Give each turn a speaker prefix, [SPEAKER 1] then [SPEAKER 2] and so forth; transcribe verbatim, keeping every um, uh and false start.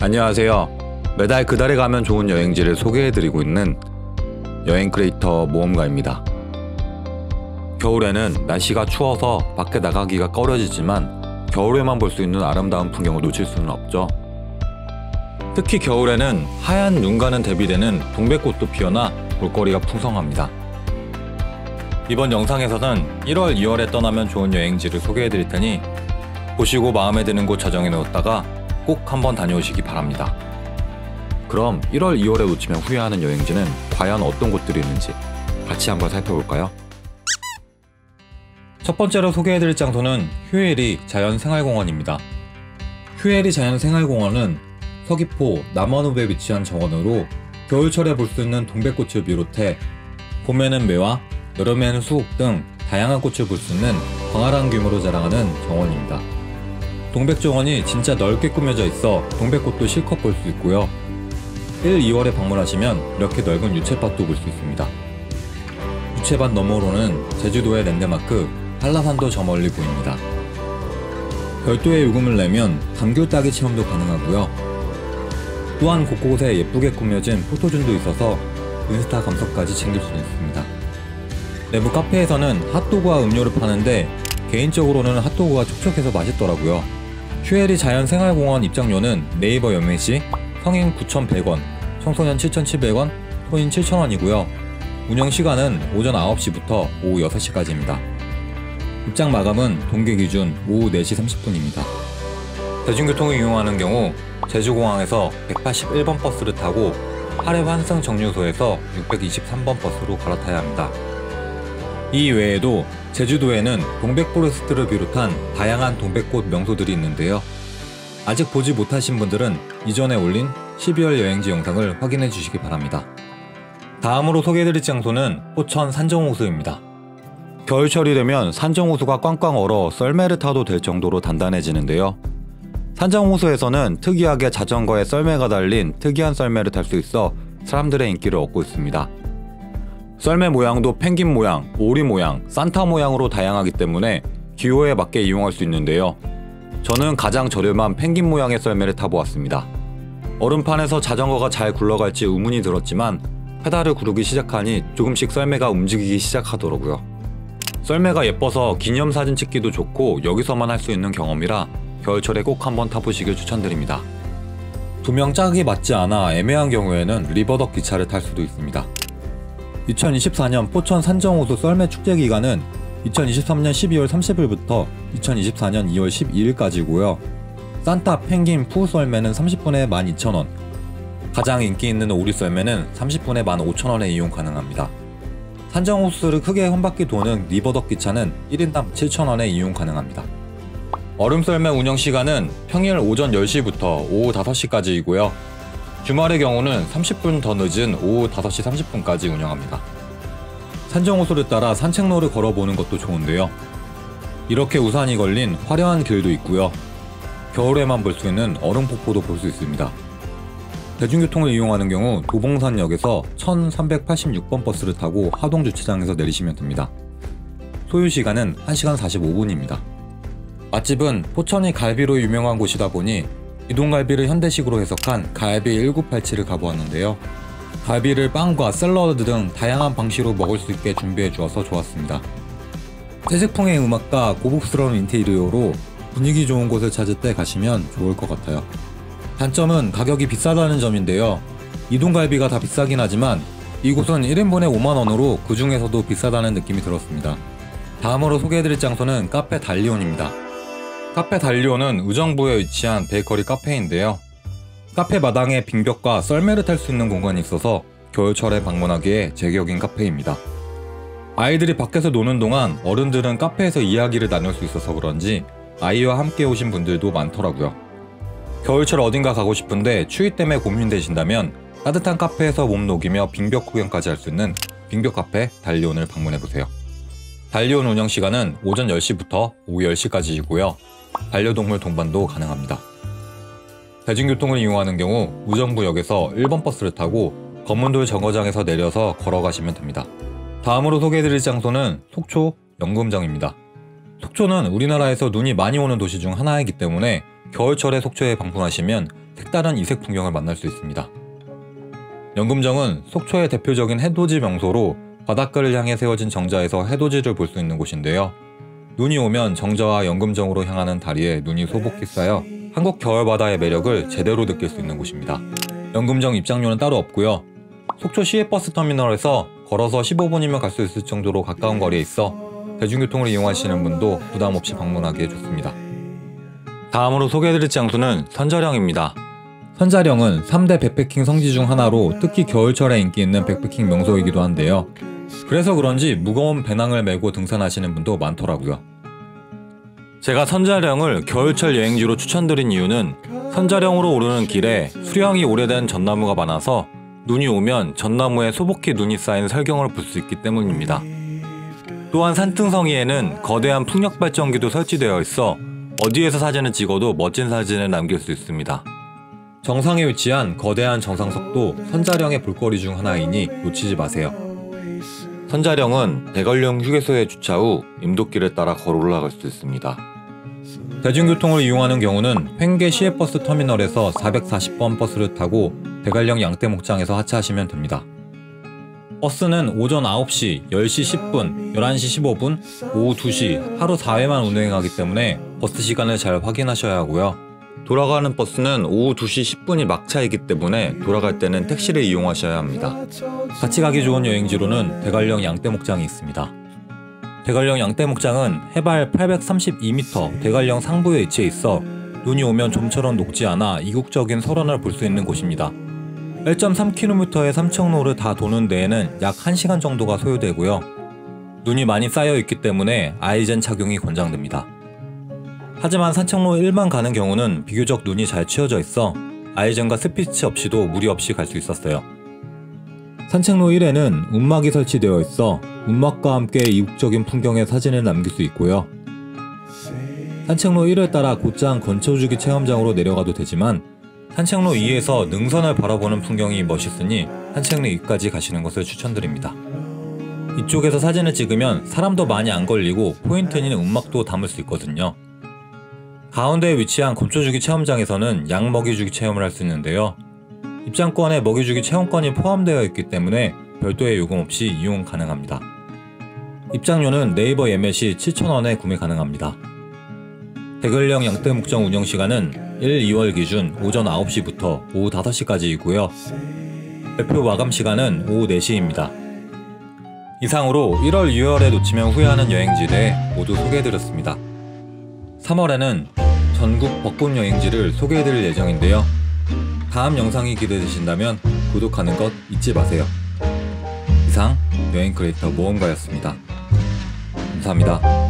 [SPEAKER 1] 안녕하세요. 매달 그달에 가면 좋은 여행지를 소개해드리고 있는 여행 크리에이터 모험가입니다. 겨울에는 날씨가 추워서 밖에 나가기가 꺼려지지만 겨울에만 볼 수 있는 아름다운 풍경을 놓칠 수는 없죠. 특히 겨울에는 하얀 눈과는 대비되는 동백꽃도 피어나 볼거리가 풍성합니다. 이번 영상에서는 일월, 이월에 떠나면 좋은 여행지를 소개해드릴 테니 보시고 마음에 드는 곳 저장해 놓았다가 꼭 한번 다녀오시기 바랍니다. 그럼 일월, 이월에 놓치면 후회하는 여행지는 과연 어떤 곳들이 있는지 같이 한번 살펴볼까요? 첫 번째로 소개해드릴 장소는 휴에리 자연생활공원입니다. 휴에리 자연생활공원은 서귀포 남원읍에 위치한 정원으로 겨울철에 볼 수 있는 동백꽃을 비롯해 봄에는 매화, 여름에는 수국 등 다양한 꽃을 볼 수 있는 광활한 규모로 자랑하는 정원입니다. 동백정원이 진짜 넓게 꾸며져 있어 동백꽃도 실컷 볼 수 있고요. 일, 이월에 방문하시면 이렇게 넓은 유채밭도 볼 수 있습니다. 유채밭 너머로는 제주도의 랜드마크 한라산도 저 멀리 보입니다. 별도의 요금을 내면 감귤 따기 체험도 가능하고요. 또한 곳곳에 예쁘게 꾸며진 포토존도 있어서 인스타 감성까지 챙길 수 있습니다. 내부 카페에서는 핫도그와 음료를 파는데 개인적으로는 핫도그가 촉촉해서 맛있더라고요. 휴에리 자연생활공원 입장료는 네이버 연회 시 성인 구천백 원, 청소년 칠천칠백 원, 소인 칠천 원이고요. 운영시간은 오전 아홉 시부터 오후 여섯 시까지입니다. 입장 마감은 동계 기준 오후 네 시 삼십 분입니다. 대중교통을 이용하는 경우 제주공항에서 백팔십일 번 버스를 타고 하래 환승 정류소에서 육백이십삼 번 버스로 갈아타야 합니다. 이 외에도 제주도에는 동백포레스트를 비롯한 다양한 동백꽃 명소들이 있는데요. 아직 보지 못하신 분들은 이전에 올린 십이월 여행지 영상을 확인해 주시기 바랍니다. 다음으로 소개해드릴 장소는 포천 산정호수입니다. 겨울철이 되면 산정호수가 꽝꽝 얼어 썰매를 타도 될 정도로 단단해지는데요. 산정호수에서는 특이하게 자전거에 썰매가 달린 특이한 썰매를 탈 수 있어 사람들의 인기를 얻고 있습니다. 썰매 모양도 펭귄 모양, 오리 모양, 산타 모양으로 다양하기 때문에 기호에 맞게 이용할 수 있는데요. 저는 가장 저렴한 펭귄 모양의 썰매를 타보았습니다. 얼음판에서 자전거가 잘 굴러갈지 의문이 들었지만 페달을 구르기 시작하니 조금씩 썰매가 움직이기 시작하더라고요. 썰매가 예뻐서 기념사진 찍기도 좋고 여기서만 할 수 있는 경험이라 겨울철에 꼭 한번 타보시길 추천드립니다. 두명 짝이 맞지 않아 애매한 경우에는 리버덕 기차를 탈 수도 있습니다. 이천이십사 년 포천 산정호수 썰매 축제 기간은 이천이십삼 년 십이월 삼십일부터 이천이십사 년 이월 십이일까지고요. 산타, 펭귄, 푸 썰매는 삼십 분에 만 이천 원, 가장 인기 있는 오리 썰매는 삼십 분에 만 오천 원에 이용 가능합니다. 산정호수를 크게 한 바퀴 도는 리버덕 기차는 일 인당 칠천 원에 이용 가능합니다. 얼음 썰매 운영 시간은 평일 오전 열 시부터 오후 다섯 시까지이고요. 주말의 경우는 삼십 분 더 늦은 오후 다섯 시 삼십 분까지 운영합니다. 산정호수를 따라 산책로를 걸어보는 것도 좋은데요. 이렇게 우산이 걸린 화려한 길도 있고요. 겨울에만 볼 수 있는 얼음폭포도 볼 수 있습니다. 대중교통을 이용하는 경우 도봉산역에서 천삼백팔십육 번 버스를 타고 하동주차장에서 내리시면 됩니다. 소요시간은 한 시간 사십오 분입니다. 맛집은 포천이 갈비로 유명한 곳이다 보니 이동갈비를 현대식으로 해석한 갈비 천구백팔십칠을 가보았는데요. 갈비를 빵과 샐러드 등 다양한 방식으로 먹을 수 있게 준비해 주어서 좋았습니다. 재즈풍의 음악과 고급스러운 인테리어로 분위기 좋은 곳을 찾을 때 가시면 좋을 것 같아요. 단점은 가격이 비싸다는 점인데요. 이동갈비가 다 비싸긴 하지만 이곳은 일 인분에 오만 원으로 그 중에서도 비싸다는 느낌이 들었습니다. 다음으로 소개해드릴 장소는 카페 달리온입니다. 카페 달리온은 의정부에 위치한 베이커리 카페인데요. 카페 마당에 빙벽과 썰매를 탈 수 있는 공간이 있어서 겨울철에 방문하기에 제격인 카페입니다. 아이들이 밖에서 노는 동안 어른들은 카페에서 이야기를 나눌 수 있어서 그런지 아이와 함께 오신 분들도 많더라고요. 겨울철 어딘가 가고 싶은데 추위 때문에 고민되신다면 따뜻한 카페에서 몸 녹이며 빙벽 구경까지 할 수 있는 빙벽 카페 달리온을 방문해보세요. 달리온 운영시간은 오전 열 시부터 오후 열 시까지이고요. 반려동물 동반도 가능합니다. 대중교통을 이용하는 경우 의정부역에서 일 번 버스를 타고 검문돌 정거장에서 내려서 걸어가시면 됩니다. 다음으로 소개해드릴 장소는 속초 연금정입니다. 속초는 우리나라에서 눈이 많이 오는 도시 중 하나이기 때문에 겨울철에 속초에 방문하시면 색다른 이색 풍경을 만날 수 있습니다. 연금정은 속초의 대표적인 해돋이 명소로 바닷가를 향해 세워진 정자에서 해돋이를 볼 수 있는 곳인데요. 눈이 오면 정자와 연금정으로 향하는 다리에 눈이 소복히 쌓여 한국 겨울바다의 매력을 제대로 느낄 수 있는 곳입니다. 연금정 입장료는 따로 없고요. 속초 시외버스터미널에서 걸어서 십오 분이면 갈 수 있을 정도로 가까운 거리에 있어 대중교통을 이용하시는 분도 부담없이 방문하기에 좋습니다. 다음으로 소개해드릴 장소는 선자령입니다. 선자령은 삼 대 백패킹 성지 중 하나로 특히 겨울철에 인기 있는 백패킹 명소이기도 한데요. 그래서 그런지 무거운 배낭을 메고 등산하시는 분도 많더라고요. 제가 선자령을 겨울철 여행지로 추천드린 이유는 선자령으로 오르는 길에 수령이 오래된 전나무가 많아서 눈이 오면 전나무에 소복히 눈이 쌓인 설경을 볼 수 있기 때문입니다. 또한 산등성이에는 거대한 풍력발전기도 설치되어 있어 어디에서 사진을 찍어도 멋진 사진을 남길 수 있습니다. 정상에 위치한 거대한 정상석도 선자령의 볼거리 중 하나이니 놓치지 마세요. 선자령은 대관령 휴게소에 주차 후 임도길을 따라 걸어 올라갈 수 있습니다. 대중교통을 이용하는 경우는 횡계 시외버스 터미널에서 사백사십 번 버스를 타고 대관령 양떼목장에서 하차하시면 됩니다. 버스는 오전 아홉 시, 열 시 십 분, 열한 시 십오 분, 오후 두 시 하루 사 회만 운행하기 때문에 버스 시간을 잘 확인하셔야 하고요. 돌아가는 버스는 오후 두 시 십 분이 막차이기 때문에 돌아갈 때는 택시를 이용하셔야 합니다. 같이 가기 좋은 여행지로는 대관령 양떼목장이 있습니다. 대관령 양떼목장은 해발 팔백삼십이 미터 대관령 상부에 위치해 있어 눈이 오면 좀처럼 녹지 않아 이국적인 설원을 볼 수 있는 곳입니다. 일 점 삼 킬로미터의 삼청로를 다 도는 데에는 약 한 시간 정도가 소요되고요. 눈이 많이 쌓여 있기 때문에 아이젠 착용이 권장됩니다. 하지만 산책로 일만 가는 경우는 비교적 눈이 잘 치워져 있어 아이젠과 스피치 없이도 무리 없이 갈 수 있었어요. 산책로 일에는 움막이 설치되어 있어 움막과 함께 이국적인 풍경의 사진을 남길 수 있고요. 산책로 일을 따라 곧장 건초주기 체험장으로 내려가도 되지만 산책로 이에서 능선을 바라보는 풍경이 멋있으니 산책로 이까지 가시는 것을 추천드립니다. 이쪽에서 사진을 찍으면 사람도 많이 안 걸리고 포인트인 움막도 담을 수 있거든요. 가운데에 위치한 건초주기 체험장에서는 양 먹이주기 체험을 할 수 있는데요. 입장권에 먹이주기 체험권이 포함되어 있기 때문에 별도의 요금 없이 이용 가능합니다. 입장료는 네이버 예매 시 칠천 원에 구매 가능합니다. 대관령 양떼목장 운영시간은 일, 이월 기준 오전 아홉 시부터 오후 다섯 시까지이고요. 매표 마감시간은 오후 네 시입니다. 이상으로 일월, 유월에 놓치면 후회하는 여행지에 대해 모두 소개해드렸습니다. 삼월에는 전국 벚꽃 여행지를 소개해드릴 예정인데요. 다음 영상이 기대되신다면 구독하는 것 잊지 마세요. 이상 여행 크리에이터 모험가였습니다. 감사합니다.